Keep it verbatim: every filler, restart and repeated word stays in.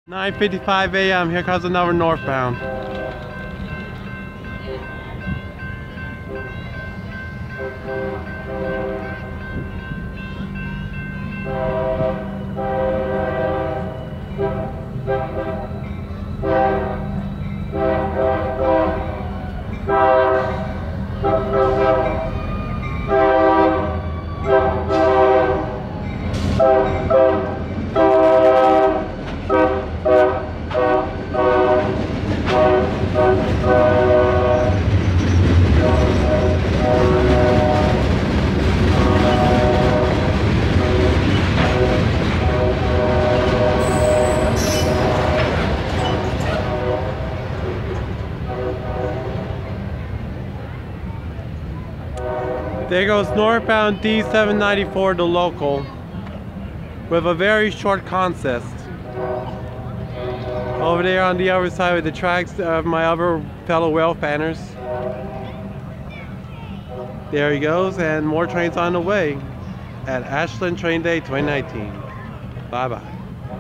nine fifty-five a m Here comes another northbound. There goes Northbound D seven ninety-four, the local, with a very short consist. Over there on the other side of the tracks of my other fellow whale fanners. There he goes, and more trains on the way at Ashland Train Day twenty nineteen. Bye bye.